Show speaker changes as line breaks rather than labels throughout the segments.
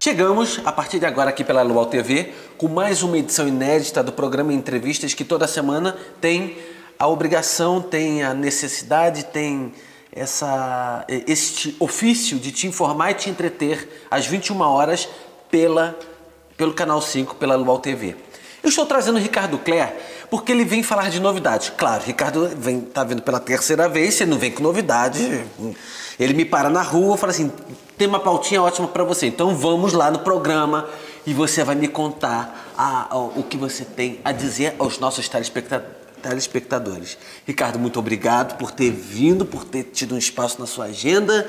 Chegamos, a partir de agora, aqui pela Luau TV, com mais uma edição inédita do programa Entrevistas, que toda semana tem a obrigação, tem a necessidade, tem este ofício de te informar e te entreter às 21 horas pelo Canal 5, pela Luau TV. Eu estou trazendo o Ricardo Cler porque ele vem falar de novidades. Claro, o Ricardo está vindo pela terceira vez, você não vem com novidade. Ele me para na rua e fala assim, tem uma pautinha ótima para você, então vamos lá no programa e você vai me contar o que você tem a dizer aos nossos telespectadores. Ricardo, muito obrigado por ter vindo, por ter tido um espaço na sua agenda.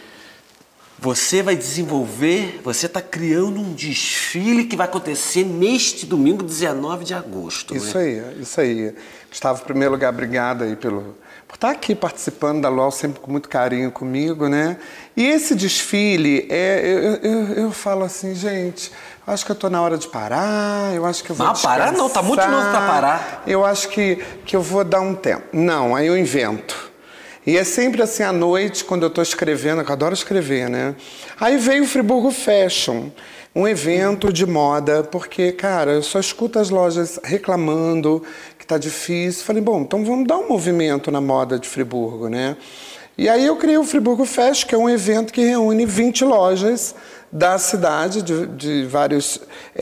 Você vai desenvolver, você está criando um desfile que vai acontecer neste domingo, 19 de agosto.
Isso aí, isso aí. Gustavo, em primeiro lugar, obrigado aí por estar aqui participando da LOL, sempre com muito carinho comigo, né? E esse desfile, eu falo assim, gente, acho que eu tô na hora de parar, eu acho que eu vou descansar.
Parar não, tá muito novo para parar.
Eu acho que eu vou dar um tempo. Não, aí eu invento. E é sempre assim à noite, quando eu estou escrevendo, eu adoro escrever, né? Aí veio o Friburgo Fashion, um evento de moda, porque, cara, eu só escuto as lojas reclamando que tá difícil. Falei, bom, então vamos dar um movimento na moda de Friburgo, né? E aí eu criei o Friburgo Fashion, que é um evento que reúne 20 lojas da cidade, de vários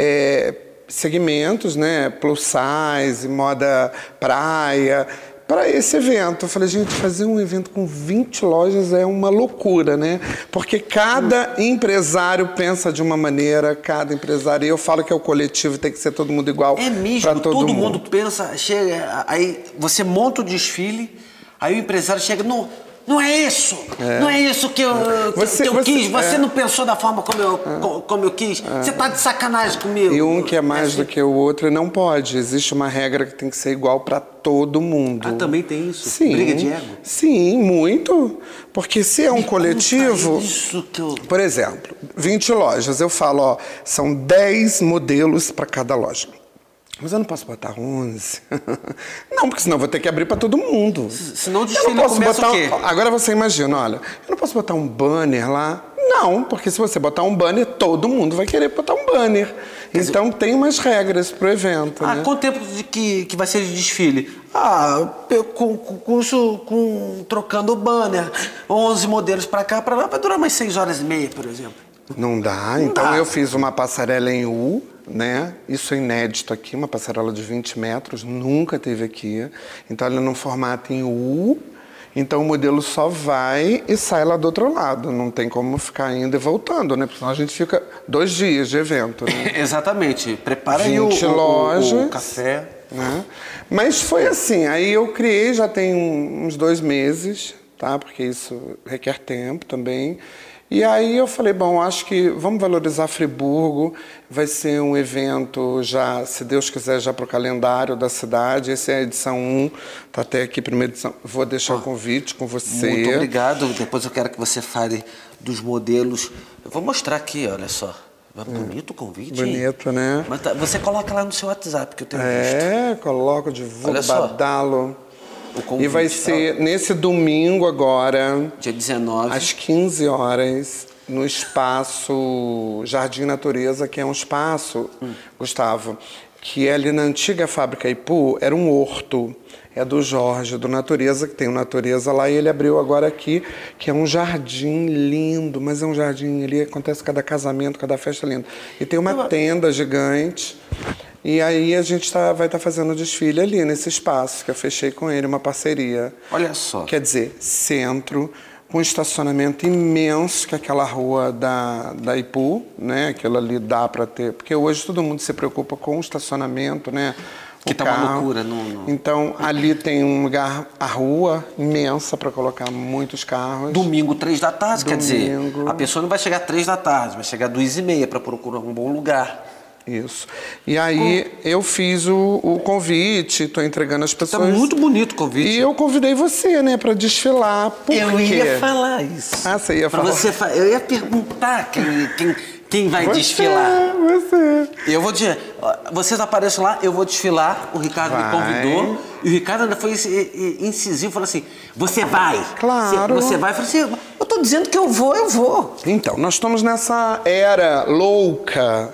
segmentos, né? Plus size, moda praia, para esse evento. Eu falei, gente, fazer um evento com 20 lojas é uma loucura, né? Porque cada empresário pensa de uma maneira, cada empresário... E eu falo que é o coletivo, tem que ser todo mundo igual.
É mesmo, todo mundo pensa, chega, aí você monta o desfile, aí o empresário chega, não é isso, não é isso que eu quis, você não pensou da forma como eu quis, você tá de sacanagem comigo.
E um que é mais do que o outro não pode, existe uma regra que tem que ser igual para todo mundo.
Ah, também tem isso?
Sim.
Briga de ego?
Sim, muito, porque se é um coletivo...
Isso que eu...
Por exemplo, 20 lojas, eu falo, ó, são 10 modelos para cada loja. Mas eu não posso botar 11. Não, porque senão eu vou ter que abrir para todo mundo.
Senão o desfile começa o quê?
Agora você imagina, olha, eu não posso botar um banner lá. Não, porque se você botar um banner, todo mundo vai querer botar um banner. Então tem umas regras pro evento, né?
Quanto tempo que vai ser de desfile? Trocando o banner, 11 modelos para cá, para lá, vai durar mais 6 horas e meia, por exemplo.
Não dá. Então eu fiz uma passarela em U, né? Isso é inédito aqui, uma passarela de 20 metros, nunca teve aqui. Então ela é num formato em U, então o modelo só vai e sai lá do outro lado. Não tem como ficar indo e voltando, né? Porque senão a gente fica 2 dias de evento, né?
Exatamente. Prepara aí
lojas,
o café.
Né? Mas foi assim, aí eu criei, já tem uns 2 meses, tá? Porque isso requer tempo também. E aí eu falei, bom, acho que vamos valorizar Friburgo, vai ser um evento já, se Deus quiser, já para o calendário da cidade. Essa é a edição 1, tá até aqui, primeira edição. Vou deixar o convite com você.
Muito obrigado, depois eu quero que você fale dos modelos. Eu vou mostrar aqui, olha só. Bonito o convite.
Bonito, né?
Mas você coloca lá no seu WhatsApp, que eu tenho visto.
Coloco, divulgo, badalo. E vai ser nesse domingo agora,
dia 19,
às 15 horas, no espaço Jardim Natureza, que é um espaço, Gustavo, que é ali na antiga fábrica Ipu, era um horto. É do Jorge, do Natureza, que tem o Natureza lá, e ele abriu agora aqui, que é um jardim lindo, mas é um jardim, ali acontece cada casamento, cada festa linda. E tem uma tenda gigante. E aí a gente vai estar fazendo o desfile ali, nesse espaço, que eu fechei com ele, uma parceria.
Olha só.
Quer dizer, centro, com estacionamento imenso, que é aquela rua da Ipu, né? Aquilo ali dá para ter... Porque hoje todo mundo se preocupa com o estacionamento, né?
Que tá uma loucura. Não.
Então, ali tem um lugar, a rua imensa para colocar muitos carros.
Domingo, 3 da tarde, quer dizer, a pessoa não vai chegar 3 da tarde, vai chegar 2h30 para procurar um bom lugar.
Isso. E aí eu fiz o convite, estou entregando as pessoas.
Tá muito bonito o convite.
E eu convidei você, né, para desfilar. Por quê?
Eu ia falar isso.
Você ia falar?
Eu ia perguntar quem vai desfilar.
Você.
Eu vou dizer, vocês apareçam lá, eu vou desfilar. O Ricardo me convidou. E o Ricardo ainda foi incisivo, falou assim, você vai.
Claro.
Você vai. Eu falei assim, eu tô dizendo que eu vou.
Então, nós estamos nessa era louca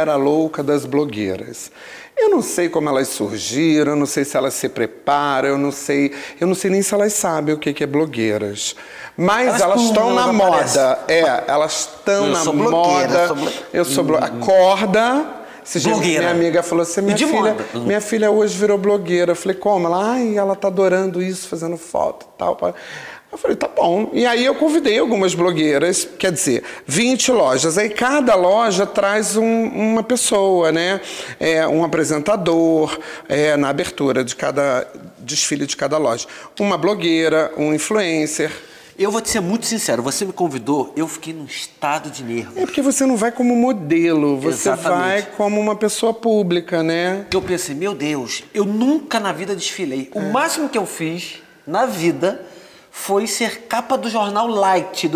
das blogueiras. Eu não sei como elas surgiram, eu não sei se elas se preparam, eu não sei nem se elas sabem o que é blogueiras. Mas elas estão na moda. Elas estão na moda. Eu sou blogueira. Acorda. Minha amiga falou assim, minha filha hoje virou blogueira. Eu falei, como? Ela tá adorando isso, fazendo foto e tal. Eu falei, tá bom. E aí eu convidei algumas blogueiras, quer dizer, 20 lojas. Aí cada loja traz uma pessoa, né? Um apresentador, na abertura de cada desfile de cada loja. Uma blogueira, um influencer.
Eu vou te ser muito sincero, você me convidou, eu fiquei num estado de nervo.
É porque você não vai como modelo, você vai como uma pessoa pública, né?
Eu pensei, meu Deus, eu nunca na vida desfilei. O máximo que eu fiz na vida foi ser capa do jornal Light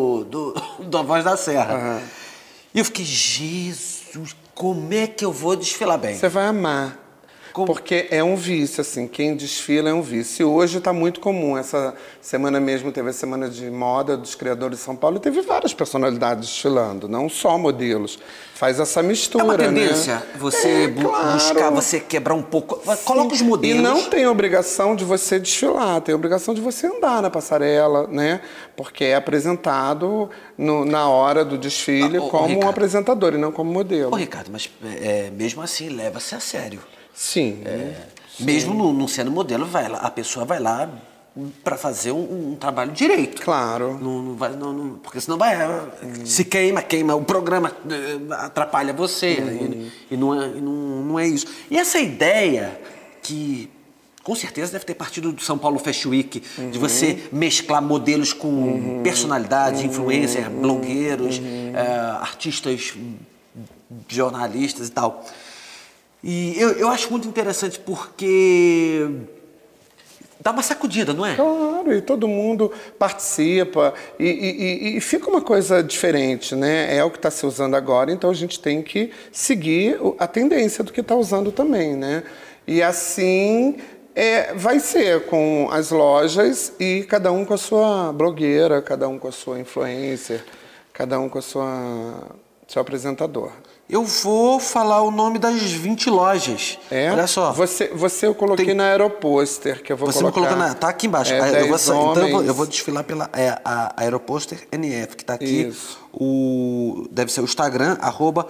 da Voz da Serra. E eu fiquei, Jesus, como é que eu vou desfilar bem?
Você vai amar. Porque é um vício, assim, quem desfila é um vício. E hoje está muito comum. Essa semana mesmo teve a Semana de Moda dos Criadores de São Paulo e teve várias personalidades desfilando, não só modelos. Faz essa mistura,
né? É uma tendência,
né?
Você buscar, você quebrar um pouco. Sim. Coloca os modelos.
E não tem obrigação de você desfilar, tem obrigação de você andar na passarela, né? Porque é apresentado na hora do desfile como Ricardo, um apresentador e não como modelo.
Ricardo, mas mesmo assim, leva-se a sério.
Sim.
Sim. Mesmo não sendo modelo, a pessoa vai lá para fazer um trabalho direito.
Claro.
Porque senão se queima, o programa atrapalha você. E não é isso. E essa ideia que com certeza deve ter partido do São Paulo Fashion Week, de você mesclar modelos com personalidades, influencers, blogueiros, artistas, jornalistas e tal. E eu acho muito interessante porque dá uma sacudida, não é?
Claro, e todo mundo participa e fica uma coisa diferente, né? É o que está se usando agora, então a gente tem que seguir a tendência do que está usando também, né? E assim vai ser com as lojas e cada um com a sua blogueira, cada um com a sua influencer, cada um com a seu apresentador.
Eu vou falar o nome das 20 lojas. Olha só.
Você eu coloquei na Aeroposter, que eu vou colocar. Você me colocou
tá aqui embaixo. Então eu vou desfilar pela a Aeroposter NF, que está aqui. Isso. Deve ser o Instagram,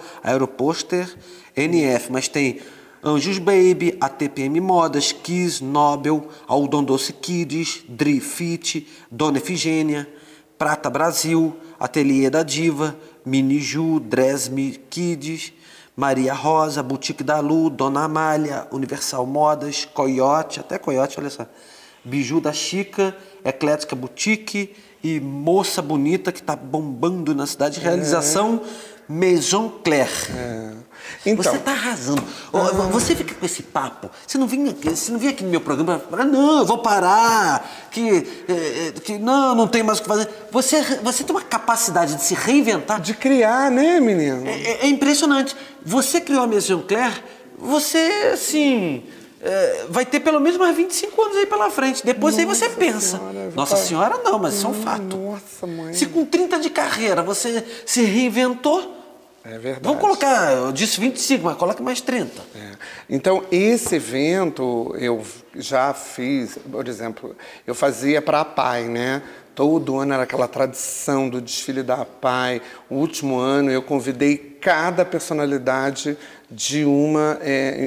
@aeroposternf. Mas tem Anjos Baby, ATPM Modas, Kiss, Nobel, Aldon Doce Kids, Dri Fit, Dona Efigênia, Prata Brasil, Ateliê da Diva, Miniju, Dresme Kids, Maria Rosa, Boutique da Lu, Dona Amália, Universal Modas, Coyote, até Coyote, olha só, Biju da Chica, Eclética Boutique e Moça Bonita, que está bombando na cidade. Realização Maison Claire.
Então,
você está arrasando. Você fica com esse papo. Você não vinha aqui no meu programa e não, eu vou parar, que não tem mais o que fazer. Você tem uma capacidade de se reinventar.
De criar, né, menino?
É impressionante. Você criou a Maison Claire, você, assim, vai ter pelo menos mais 25 anos aí pela frente. Depois aí você pensa. Nossa Senhora não, mas isso é um fato.
Nossa, mãe.
Se com 30 de carreira você se reinventou,
é verdade.
Vamos colocar, eu disse 25, mas coloca mais 30.
Então, esse evento eu já fiz, por exemplo, eu fazia para a PAI, né? Todo ano era aquela tradição do desfile da PAI. O último ano eu convidei cada personalidade de uma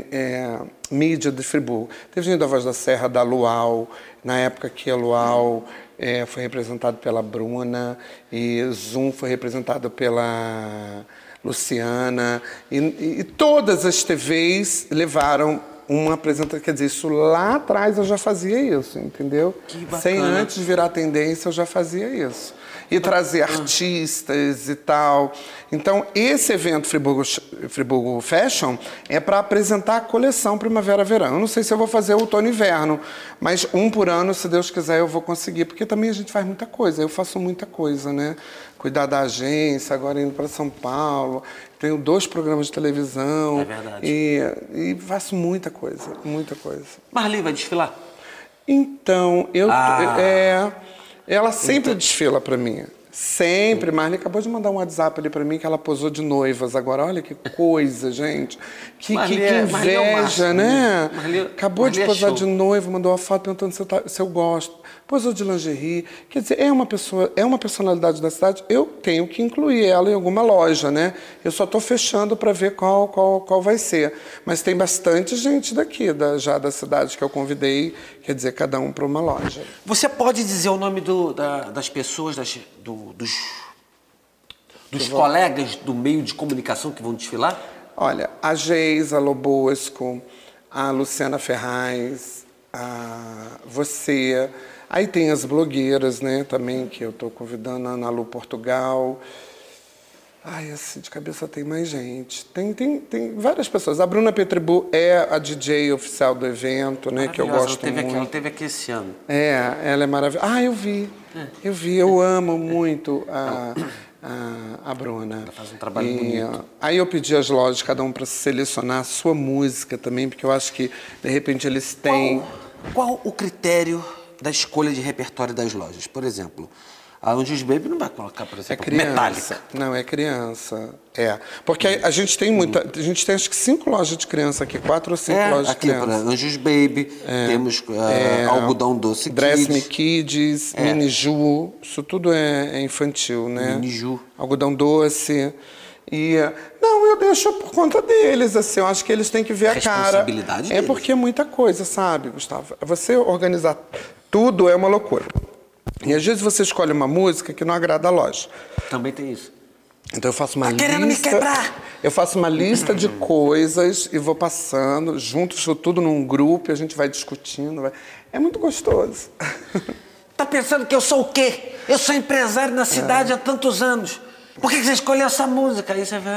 mídia de Friburgo. Teve gente da Voz da Serra, da Luau, na época que a Luau foi representado pela Bruna e Zoom foi representado pela Luciana, e todas as TVs levaram uma apresentação. Quer dizer, isso lá atrás eu já fazia isso, entendeu?
Que bacana.
Sem antes virar tendência, eu já fazia isso. E trazer artistas e tal. Então, esse evento Friburgo Fashion é para apresentar a coleção Primavera-Verão. Eu não sei se eu vou fazer outono e inverno, mas um por ano, se Deus quiser, eu vou conseguir. Porque também a gente faz muita coisa. Eu faço muita coisa, né? Cuidar da agência, agora indo para São Paulo. Tenho 2 programas de televisão.
É verdade.
E faço muita coisa, muita coisa.
Marli vai desfilar?
Então, ela sempre desfila para mim. Sempre. Marli acabou de mandar um WhatsApp ali pra mim que ela posou de noivas agora. Olha que coisa, gente. Que inveja, né? Acabou de posar de noiva, mandou uma foto perguntando se eu gosto. Posou de lingerie. Quer dizer, é uma personalidade da cidade. Eu tenho que incluir ela em alguma loja, né? Eu só tô fechando para ver qual vai ser. Mas tem bastante gente daqui, já da cidade que eu convidei. Quer dizer, cada um para uma loja.
Você pode dizer o nome das pessoas, dos colegas do meio de comunicação que vão desfilar?
Olha, a Geisa Lobosco, a Luciana Ferraz, você. Aí tem as blogueiras, né, também, que eu estou convidando, a Ana Lu Portugal. Ai, assim, de cabeça tem mais gente. Tem várias pessoas. A Bruna Petribu é a DJ oficial do evento, né, que eu gosto muito.
Ela teve aqui esse ano.
Ela é maravilhosa. Ah, eu vi. Eu amo muito a Bruna.
Ela faz um trabalho bonito.
Aí eu pedi às lojas, cada um, para selecionar a sua música também, porque eu acho que, de repente, eles têm...
Qual o critério da escolha de repertório das lojas? Por exemplo, a Anjos Baby não vai colocar, por exemplo, Metallica.
Não, é criança. Porque a gente tem a gente tem acho que 5 lojas de criança aqui, 4 ou 5 lojas de criança.
Aqui, para Anjos Baby, temos Algodão Doce Kids.
Dress Me Kids, Mini Ju, isso tudo é infantil, né?
Mini Ju.
Algodão Doce. Não, eu deixo por conta deles, assim, eu acho que eles têm que ver a cara.
Responsabilidade deles.
Porque é muita coisa, sabe, Gustavo? Você organizar tudo é uma loucura. E às vezes você escolhe uma música que não agrada a loja.
Também tem isso.
Então eu faço uma lista...
querendo me quebrar!
Eu faço uma lista de coisas e vou passando, junto isso tudo num grupo e a gente vai discutindo. É muito gostoso.
Tá pensando que eu sou o quê? Eu sou empresário na cidade há tantos anos. Por que você escolheu essa música? Aí você vê...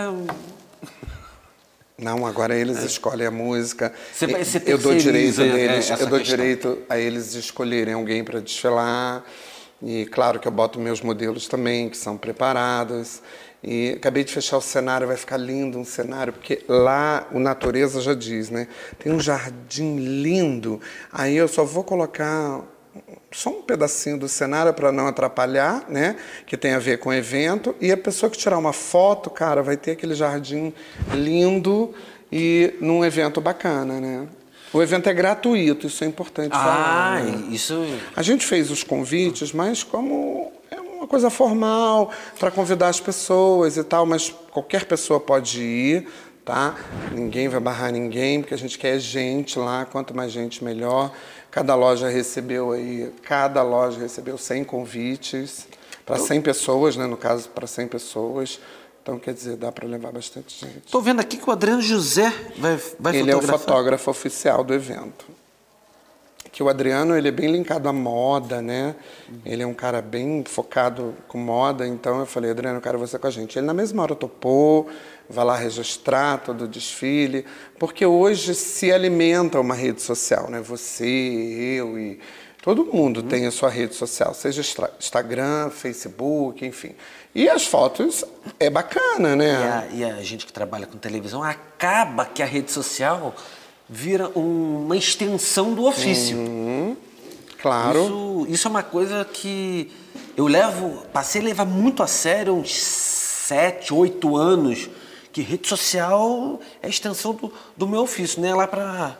Não, agora eles escolhem a música.
Você
eu dou direito a
deles,
direito a eles escolherem alguém para desfilar. E claro que eu boto meus modelos também, que são preparados. E acabei de fechar o cenário, vai ficar lindo um cenário, porque lá o natureza já diz, né? Tem um jardim lindo. Aí eu só vou colocar só um pedacinho do cenário para não atrapalhar, né? Que tem a ver com o evento. E a pessoa que tirar uma foto, cara, vai ter aquele jardim lindo e num evento bacana, né? O evento é gratuito, isso é importante falar. Né?
Isso...
A gente fez os convites, mas como é uma coisa formal, para convidar as pessoas e tal, mas qualquer pessoa pode ir, tá? Ninguém vai barrar ninguém, porque a gente quer gente lá, quanto mais gente, melhor. Cada loja recebeu 100 convites, para 100 pessoas, né? No caso, para 100 pessoas. Então, quer dizer, dá para levar bastante gente.
Estou vendo aqui que o Adriano José vai fotografar.
Ele é o fotógrafo oficial do evento. Que o Adriano, ele é bem linkado à moda, né? Ele é um cara bem focado com moda. Então, eu falei, Adriano, eu quero você com a gente. Ele, na mesma hora, topou, vai lá registrar todo o desfile. Porque hoje se alimenta uma rede social, né? Você, eu e... Todo mundo tem a sua rede social, seja Instagram, Facebook, enfim. E as fotos é bacana, né?
E a gente que trabalha com televisão, acaba que a rede social vira uma extensão do ofício.
Claro.
Isso é uma coisa que eu passei a levar muito a sério, uns 7, 8 anos, que rede social é a extensão do meu ofício, não é lá para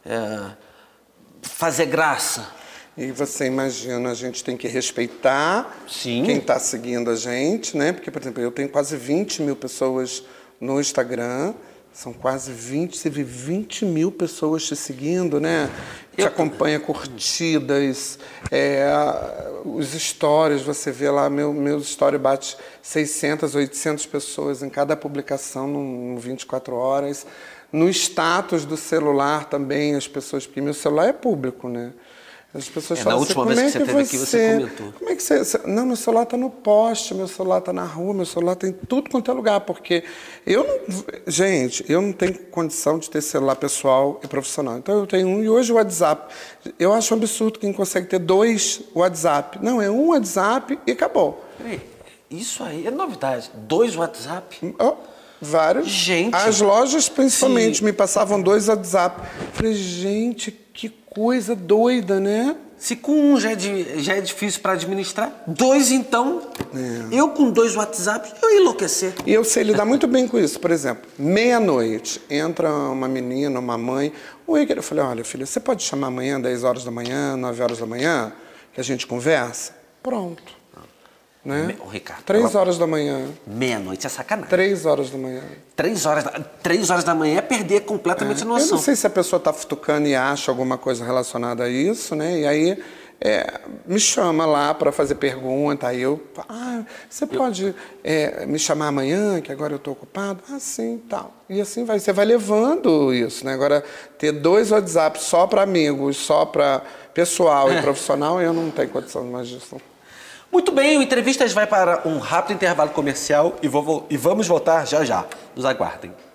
fazer graça.
E você imagina, a gente tem que respeitar quem está seguindo a gente, né? Porque, por exemplo, eu tenho quase 20 mil pessoas no Instagram, são quase 20 mil pessoas te seguindo, né? Te acompanha curtidas, os stories, você vê lá, meus stories bate 600, 800 pessoas em cada publicação, no 24 horas. No status do celular também, as pessoas, porque meu celular é público, né? As pessoas falam
na última vez que você esteve aqui, você comentou.
Como é que você... Não, meu celular está no poste, meu celular está na rua, meu celular está em tudo quanto é lugar, porque gente, eu não tenho condição de ter celular pessoal e profissional. Então eu tenho um, e hoje o WhatsApp. Eu acho um absurdo quem consegue ter 2 WhatsApp. Não, é um WhatsApp e acabou.
Peraí, isso aí é novidade. 2 WhatsApp?
Vários.
Gente.
As lojas, principalmente, me passavam 2 WhatsApp. Falei, gente, que coisa doida, né?
Se com um já é difícil para administrar, 2 então, eu com 2 WhatsApps, eu ia enlouquecer.
E eu sei lidar muito bem com isso. Por exemplo, meia-noite, entra uma menina, uma mãe. Eu falei, olha, filha, você pode chamar amanhã, 10 horas da manhã, 9 horas da manhã, que a gente conversa? Pronto. Né?
Ricardo,
3 horas da manhã.
Meia-noite é sacanagem.
3 horas da manhã.
3 horas da manhã é perder completamente a noção.
Eu não sei se a pessoa está futucando e acha alguma coisa relacionada a isso, né? E aí me chama lá para fazer pergunta. Aí você pode me chamar amanhã, que agora eu estou ocupado? Ah, sim, tal. E assim você vai levando isso, né? Agora, ter 2 WhatsApps só para amigos, só para pessoal e profissional, eu não tenho condição mais disso.
Muito bem, o Entrevistas vai para um rápido intervalo comercial e vamos voltar já já. Nos aguardem.